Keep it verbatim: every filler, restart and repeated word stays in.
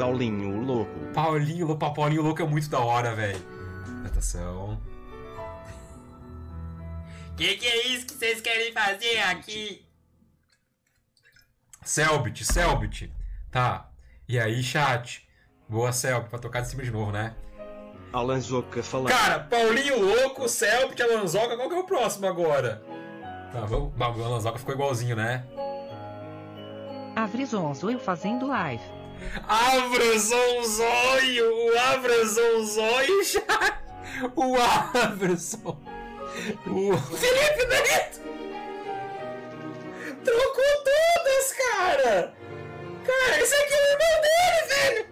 Paulinho Louco. Paulinho Louco, Paulinho Louco é muito da hora, velho. Natação. Que que é isso que vocês querem fazer aqui? Selbit, Selbit. Tá. E aí, chat? Boa, Selbit, pra tocar de cima de novo, né? Alanzoca falando. Cara, Paulinho Louco, Selbit, Alanzoca, qual que é o próximo agora? Tá, vamos. O Alanzoca ficou igualzinho, né? Avrizonzoio fazendo live. Avrizonzoio! O Avrizonzoio, chat! O Avrizon. O Felipe Neto! Trocou todas, cara! Cara, esse aqui é o irmão dele, velho!